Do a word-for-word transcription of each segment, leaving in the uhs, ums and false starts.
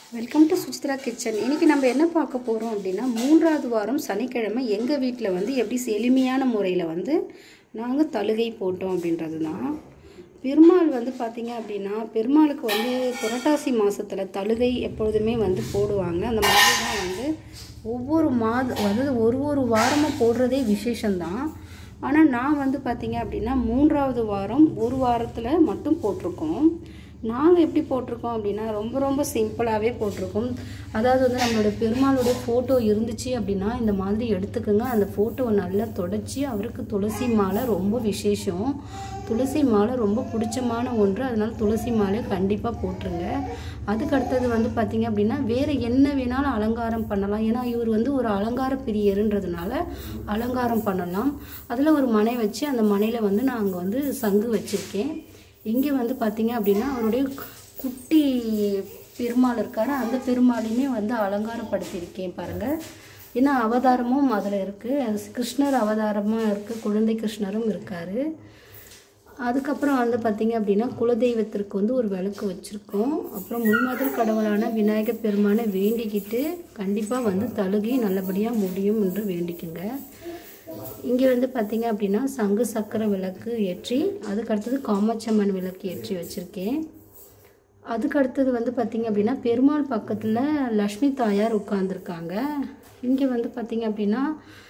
Welcome to Suchitra kitchen. இன்றைக்கி நம்ம என்ன பார்க்க போகிறோம் அப்படின்னா, மூன்றாவது வாரம் சனிக்கிழமை எங்கள் வீட்டில் வந்து எப்படி எளிமையான முறையில் வந்து நாங்கள் தழுகை போட்டோம் அப்படின்றது தான். பெருமாள் வந்து பார்த்திங்க அப்படின்னா, பெருமாளுக்கு வந்து புரட்டாசி மாதத்தில் தழுகை எப்பொழுதுமே வந்து போடுவாங்க. அந்த மாதிரி தான் வந்து ஒவ்வொரு மாத அதாவது ஒரு ஒரு வாரமாக போடுறதே விசேஷம்தான். ஆனால் நான் வந்து பார்த்திங்க அப்படின்னா மூன்றாவது வாரம் ஒரு வாரத்தில் மட்டும் போட்டிருக்கோம். நாங்கள் எப்படி போட்டிருக்கோம் அப்படின்னா ரொம்ப ரொம்ப சிம்பிளாகவே போட்டிருக்கோம். அதாவது வந்து நம்மளோட பெருமாளுடைய ஃபோட்டோ இருந்துச்சு அப்படின்னா இந்த மாதிரி எடுத்துக்கோங்க. அந்த ஃபோட்டோவை நல்லா தொடச்சி, அவருக்கு துளசி மாலை ரொம்ப விசேஷம். துளசி மாலை ரொம்ப பிடிச்சமான ஒன்று. அதனால் துளசி மாலை கண்டிப்பாக போட்டுருங்க. அதுக்கு அடுத்தது வந்து பார்த்திங்க அப்படின்னா வேறு என்ன வேணாலும் அலங்காரம் பண்ணலாம். ஏன்னா இவர் வந்து ஒரு அலங்கார பிரியருன்றதுனால அலங்காரம் பண்ணலாம். அதில் ஒரு மனை வச்சு அந்த மனையில் வந்து நான் அங்கே வந்து சங்கு வச்சுருக்கேன். இங்கே வந்து பார்த்திங்க அப்படின்னா அவருடைய குட்டி பெருமாள் இருக்கார். அந்த பெருமாளையுமே வந்து அலங்காரப்படுத்தியிருக்கேன் பாருங்கள். ஏன்னா அவதாரமும் அதில் இருக்குது. கிருஷ்ணர் அவதாரமாக இருக்குது, குழந்தை கிருஷ்ணரும் இருக்கார். அதுக்கப்புறம் வந்து பார்த்திங்க அப்படின்னா குலதெய்வத்திற்கு வந்து ஒரு விளக்கு வச்சுருக்கோம். அப்புறம் முன்மாதிரி கடவுளான விநாயகர் பெருமானை வேண்டிக்கிட்டு கண்டிப்பாக வந்து தழுகி நல்லபடியாக முடியும் என்று வேண்டிக்குங்க. இங்கே வந்து பார்த்திங்க அப்படின்னா சங்கு சக்கர விளக்கு ஏற்றி, அதுக்கடுத்தது காமாட்சம்மன் விளக்கு ஏற்றி வச்சுருக்கேன். அதுக்கடுத்தது வந்து பார்த்திங்க அப்படின்னா பெருமாள் பக்கத்தில் லக்ஷ்மி தாயார் உட்காந்துருக்காங்க. இங்கே வந்து பார்த்திங்க அப்படின்னா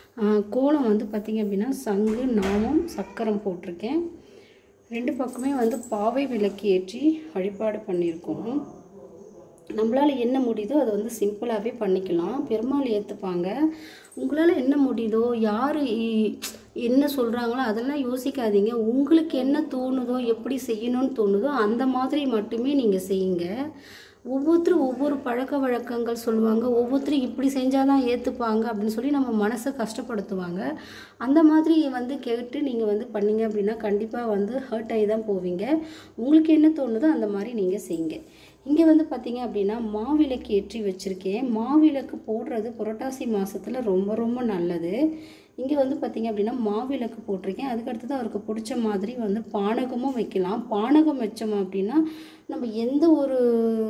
கோலம் வந்து பார்த்திங்க அப்படின்னா சங்கு நாமம் சக்கரம் போட்டிருக்கேன். ரெண்டு பக்கமே வந்து பாவை விளக்கு ஏற்றி வழிபாடு பண்ணியிருக்கோம். நம்மளால் என்ன முடியுதோ அதை வந்து சிம்பிளாகவே பண்ணிக்கலாம். பெருமாள் ஏற்றுப்பாங்க. உங்களால் என்ன முடியுதோ, யார் என்ன சொல்கிறாங்களோ அதெல்லாம் யோசிக்காதீங்க. உங்களுக்கு என்ன தோணுதோ, எப்படி செய்யணும்னு தோணுதோ அந்த மாதிரி மட்டுமே நீங்கள் செய்யுங்க. ஒவ்வொருத்தரும் ஒவ்வொரு பழக்க வழக்கங்கள் சொல்லுவாங்க. ஒவ்வொருத்தரும் இப்படி செஞ்சால் தான் ஏற்றுப்பாங்க அப்படின்னு சொல்லி நம்ம மனசை கஷ்டப்படுத்துவாங்க. அந்த மாதிரி வந்து கேட்டு நீங்கள் வந்து பண்ணிங்க அப்படின்னா கண்டிப்பாக வந்து ஹர்ட் ஆகி தான் போவீங்க. உங்களுக்கு என்ன தோணுதோ அந்த மாதிரி நீங்கள் செய்யுங்க. இங்கே வந்து பார்த்திங்க அப்படின்னா மாவிளக்கு ஏற்றி வச்சுருக்கேன். மாவிளக்கு போடுறது புரட்டாசி மாதத்தில் ரொம்ப ரொம்ப நல்லது. இங்கே வந்து பார்த்திங்க அப்படின்னா மாவிளக்கு போட்டிருக்கேன். அதுக்கடுத்தது அவருக்கு பிடிச்ச மாதிரி வந்து பானகமும் வைக்கலாம். பானகம் வச்சோம் அப்படின்னா நம்ம எந்த ஒரு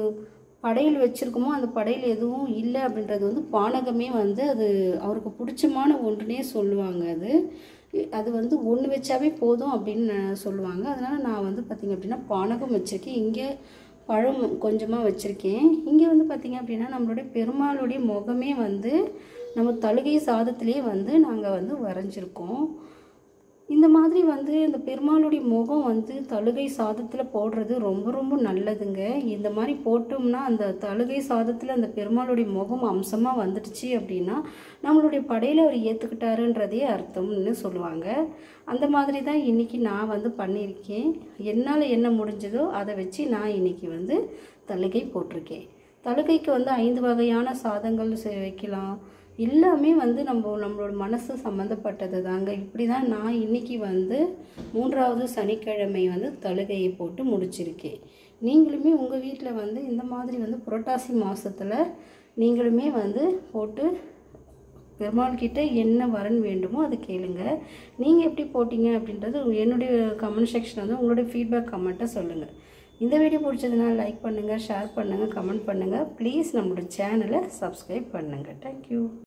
படையல் வச்சுருக்கோமோ அந்த படையல் எதுவும் இல்லை அப்படின்றது வந்து பானகமே வந்து அது அவருக்கு பிடிச்சமான ஒன்றுனே சொல்லுவாங்க. அது அது வந்து ஒன்று வச்சாவே போதும் அப்படின்னு சொல்லுவாங்க. அதனால் நான் வந்து பார்த்திங்க அப்படின்னா பானகம் வச்சுருக்கேன். இங்கே பழம் கொஞ்சமாக வச்சுருக்கேன். இங்கே வந்து பார்த்திங்க அப்படின்னா நம்மளுடைய பெருமாளுடைய முகமே வந்து நம்ம தழுகை சாதத்திலே வந்து நாங்கள் வந்து வரைஞ்சிருக்கோம். இந்த மாதிரி வந்து இந்த பெருமாளுடைய முகம் வந்து தழுகை சாதத்தில் போடுறது ரொம்ப ரொம்ப நல்லதுங்க. இந்த மாதிரி போட்டோம்னா அந்த தழுகை சாதத்தில் அந்த பெருமாளுடைய முகம் அம்சமாக வந்துடுச்சு அப்படின்னா நம்மளுடைய படையில் அவர் ஏற்றுக்கிட்டாருன்றதே அர்த்தம்னு சொல்லுவாங்க. அந்த மாதிரி தான் இன்றைக்கி நான் வந்து பண்ணியிருக்கேன். என்னால் என்ன முடிஞ்சதோ அதை வச்சு நான் இன்றைக்கி வந்து தழுகை போட்டிருக்கேன். தழுகைக்கு வந்து ஐந்து வகையான சாதங்கள் வைக்கலாம். எல்லாமே வந்து நம்ம நம்மளோட மனசு சம்மந்தப்பட்டது தாங்க. இப்படி தான் நான் இன்றைக்கி வந்து மூன்றாவது சனிக்கிழமை வந்து தழுகையை போட்டு முடிச்சிருக்கேன். நீங்களுமே உங்கள் வீட்டில் வந்து இந்த மாதிரி வந்து புரட்டாசி மாதத்தில் நீங்களுமே வந்து போட்டு பெருமாள்கிட்ட என்ன வரன் வேண்டுமோ அதை கேளுங்க. நீங்கள் எப்படி போட்டிங்க அப்படின்றது என்னுடைய கமெண்ட் செக்ஷன் வந்து உங்களுடைய ஃபீட்பேக் கமெண்ட்டை சொல்லுங்கள். இந்த வீடியோ பிடிச்சதுனால லைக் பண்ணுங்கள், ஷேர் பண்ணுங்கள், கமெண்ட் பண்ணுங்கள். ப்ளீஸ் நம்மளோட சேனலை சப்ஸ்கிரைப் பண்ணுங்கள். தேங்க்யூ.